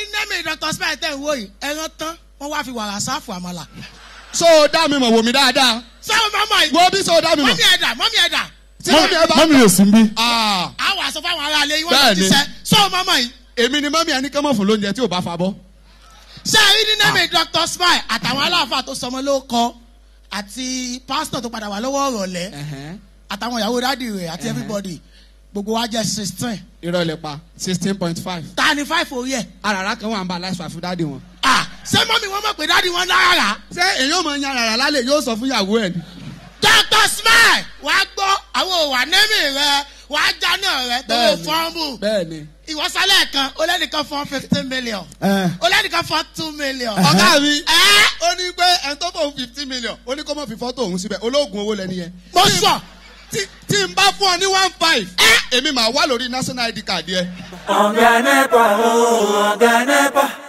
rí nẹ́mì Dr. Smile tẹ̀ ń wò yìí ẹran tán wọ́n wá fi wàrà sáfù àmàlà. so dá mi mọ̀ wò mí dáadáa. sọ́wọ́n mọ́mọ́ yìí. wo bí so dá mi mọ̀. mọ́mí ẹ̀dà. mọ́mí yóò sí bí. àwọn àṣọ fáwọn ará ilé ìwọ́n ti sẹ́ sọ́wọ́n mọ́mọ́ yìí. èmi ni mọ́mí ẹni kẹ́mọ̀ fún lóúnjẹ tí ò bá fa bọ́. ṣé rí ní nẹ́mì Dr. Smile àtàwọn aláàfáà tó sọmọ ló kọ àti pásítọ̀ tó padà wà lọ́wọ́ ọ̀rọ̀lẹ́ àtàwọn ìyàwó dádì rẹ̀ àti everybody gbogbo wa jẹ́ 16. ìrọ̀lẹ́ pa 16.5. ta ni 5 orí ẹ̀. àràrá kan wà ń bá aláìsàn fún dádì wọn. ṣé mọ́mí wọn mọ̀ pé dádì wọn lára. ṣé èyí ò mọ̀ yan àràrá lálẹ́ yóò sọ fún ìyàwó ẹ̀ ni. Dr. Smile wàá gbọ́ àwọn òwà nẹ́mì rẹ wàá jáná rẹ tó o fọ́ọ̀mù. bẹ́ẹ̀ni. ìwọ́sálẹ̀ kan olẹ́nìkan fún 15 million. olẹ́nìkan fún 2 million. ọ̀gá mi ó ní pé ẹni tó fún 15 million ó ní kó mọ̀ fi fọ́tò òun síbẹ̀ olóògùn owó lẹ́ni yẹn. mo sọ. tí n bá fún ọ ní 1.5 èmi máa wà lórí national ID card yẹ. ọ̀gá nẹ́pà